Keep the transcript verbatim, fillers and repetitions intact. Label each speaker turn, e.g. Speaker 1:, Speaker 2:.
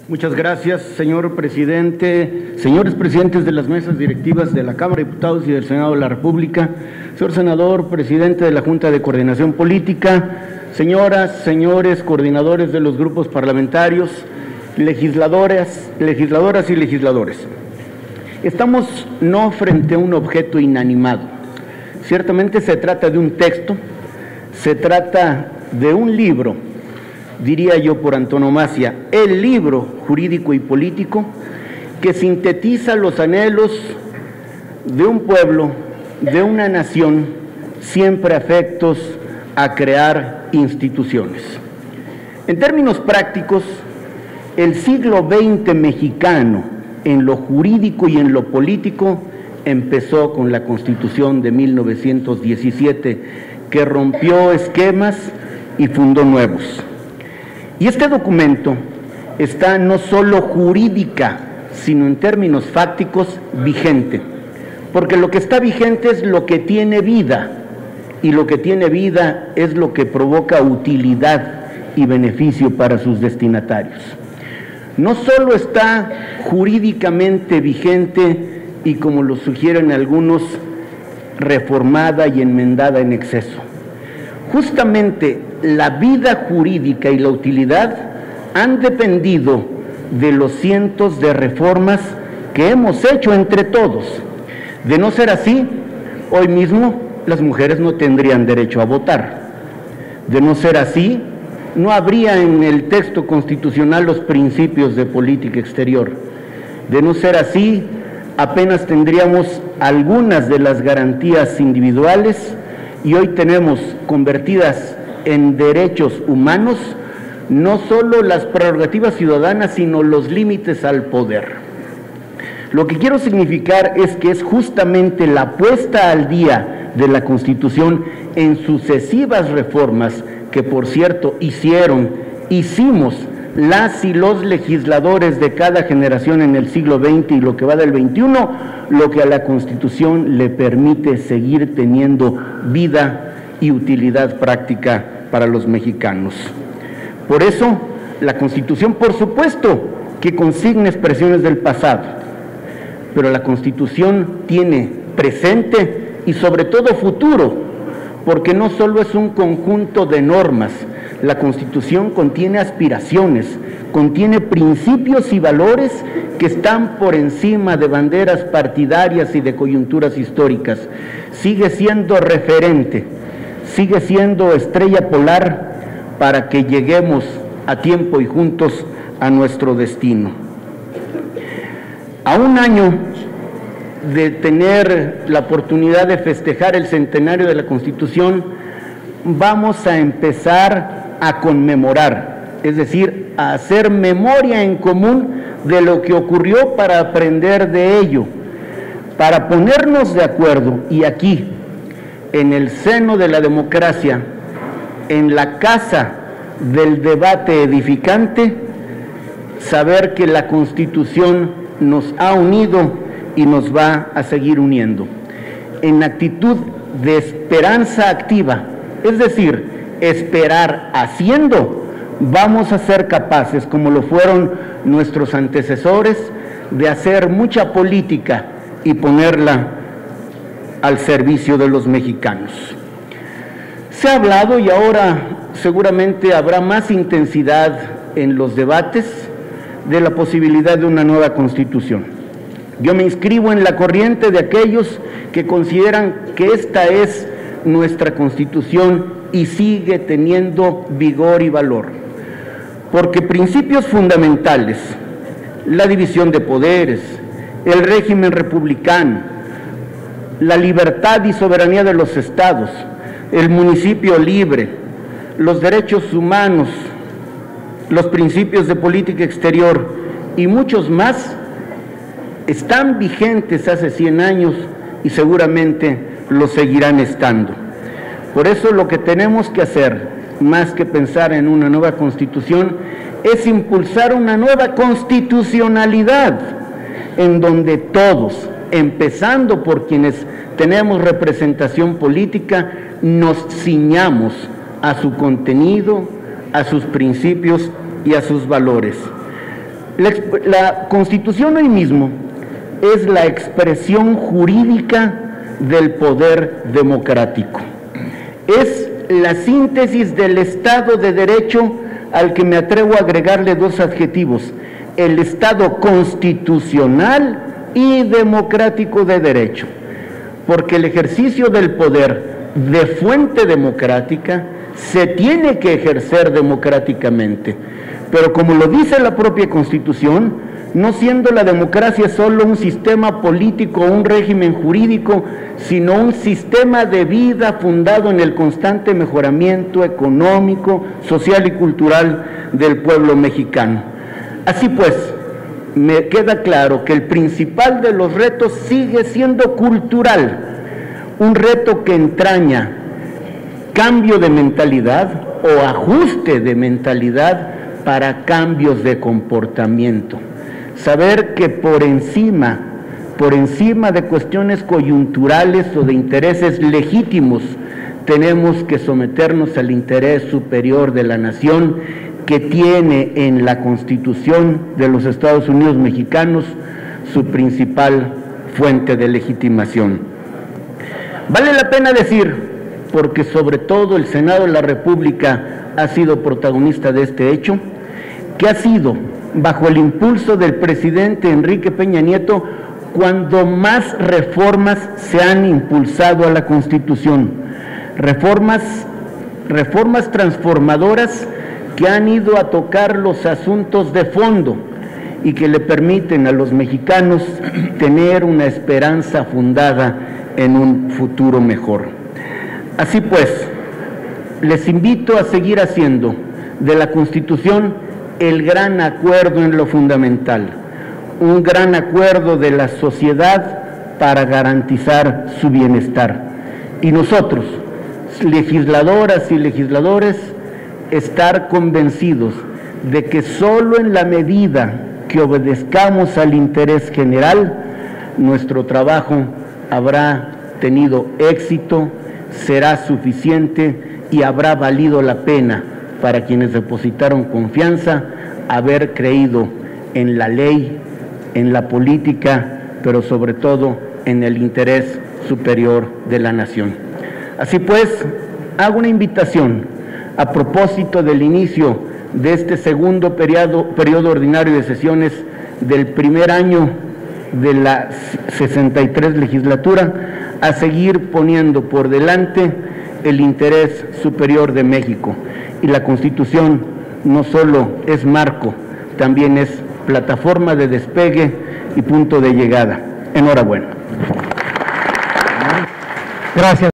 Speaker 1: Muchas gracias, señor presidente, señores presidentes de las mesas directivas de la Cámara de Diputados y del Senado de la República, señor senador, presidente de la Junta de Coordinación Política, señoras, señores coordinadores de los grupos parlamentarios, legisladoras, legisladoras y legisladores. Estamos no frente a un objeto inanimado. Ciertamente se trata de un texto, se trata de un libro, diría yo por antonomasia, el libro jurídico y político que sintetiza los anhelos de un pueblo, de una nación, siempre afectos a crear instituciones. En términos prácticos, el siglo veinte mexicano, en lo jurídico y en lo político, empezó con la Constitución de mil novecientos diecisiete, que rompió esquemas y fundó nuevos. Y este documento está no solo jurídica, sino en términos fácticos vigente, porque lo que está vigente es lo que tiene vida, y lo que tiene vida es lo que provoca utilidad y beneficio para sus destinatarios. No solo está jurídicamente vigente y, como lo sugieren algunos, reformada y enmendada en exceso. Justamente la vida jurídica y la utilidad han dependido de los cientos de reformas que hemos hecho entre todos. De no ser así, hoy mismo las mujeres no tendrían derecho a votar. De no ser así, no habría en el texto constitucional los principios de política exterior. De no ser así, apenas tendríamos algunas de las garantías individuales, y hoy tenemos convertidas en derechos humanos no solo las prerrogativas ciudadanas, sino los límites al poder. Lo que quiero significar es que es justamente la puesta al día de la Constitución en sucesivas reformas que, por cierto, hicieron, hicimos las y los legisladores de cada generación en el siglo veinte y lo que va del veintiuno, lo que a la Constitución le permite seguir teniendo vida y utilidad práctica para los mexicanos. Por eso, la Constitución, por supuesto, que consigna expresiones del pasado, pero la Constitución tiene presente y sobre todo futuro, porque no solo es un conjunto de normas. La Constitución contiene aspiraciones, contiene principios y valores que están por encima de banderas partidarias y de coyunturas históricas. Sigue siendo referente, sigue siendo estrella polar para que lleguemos a tiempo y juntos a nuestro destino. A un año de tener la oportunidad de festejar el centenario de la Constitución, vamos a empezar a conmemorar, es decir, a hacer memoria en común de lo que ocurrió para aprender de ello, para ponernos de acuerdo, y aquí, en el seno de la democracia, en la casa del debate edificante, saber que la Constitución nos ha unido y nos va a seguir uniendo, en actitud de esperanza activa, es decir, esperar haciendo, vamos a ser capaces, como lo fueron nuestros antecesores, de hacer mucha política y ponerla al servicio de los mexicanos. Se ha hablado, y ahora seguramente habrá más intensidad en los debates, de la posibilidad de una nueva Constitución. Yo me inscribo en la corriente de aquellos que consideran que esta es nuestra Constitución y sigue teniendo vigor y valor, porque principios fundamentales, la división de poderes, el régimen republicano, la libertad y soberanía de los estados, el municipio libre, los derechos humanos, los principios de política exterior y muchos más, están vigentes hace cien años y seguramente lo seguirán estando. Por eso lo que tenemos que hacer, más que pensar en una nueva Constitución, es impulsar una nueva constitucionalidad, en donde todos, empezando por quienes tenemos representación política, nos ciñamos a su contenido, a sus principios y a sus valores. La, la Constitución hoy mismo es la expresión jurídica del poder democrático. Es la síntesis del Estado de Derecho, al que me atrevo a agregarle dos adjetivos: el Estado constitucional y democrático de derecho, porque el ejercicio del poder de fuente democrática se tiene que ejercer democráticamente, pero como lo dice la propia Constitución, no siendo la democracia solo un sistema político o un régimen jurídico, sino un sistema de vida fundado en el constante mejoramiento económico, social y cultural del pueblo mexicano. Así pues, me queda claro que el principal de los retos sigue siendo cultural, un reto que entraña cambio de mentalidad o ajuste de mentalidad para cambios de comportamiento. Saber que por encima, por encima de cuestiones coyunturales o de intereses legítimos, tenemos que someternos al interés superior de la nación, que tiene en la Constitución de los Estados Unidos mexicanos su principal fuente de legitimación. Vale la pena decir, porque sobre todo el Senado de la República ha sido protagonista de este hecho, que ha sido bajo el impulso del presidente Enrique Peña Nieto cuando más reformas se han impulsado a la Constitución, reformas, reformas transformadoras que han ido a tocar los asuntos de fondo y que le permiten a los mexicanos tener una esperanza fundada en un futuro mejor. Así pues, les invito a seguir haciendo de la Constitución el gran acuerdo en lo fundamental, un gran acuerdo de la sociedad para garantizar su bienestar. Y nosotros, legisladoras y legisladores, estar convencidos de que solo en la medida que obedezcamos al interés general, nuestro trabajo habrá tenido éxito, será suficiente y habrá valido la pena para quienes depositaron confianza haber creído en la ley, en la política, pero sobre todo en el interés superior de la nación. Así pues, hago una invitación a propósito del inicio de este segundo periodo, periodo ordinario de sesiones del primer año de la sesenta y tres legislatura, a seguir poniendo por delante el interés superior de México. Y la Constitución no solo es marco, también es plataforma de despegue y punto de llegada. Enhorabuena.
Speaker 2: Gracias.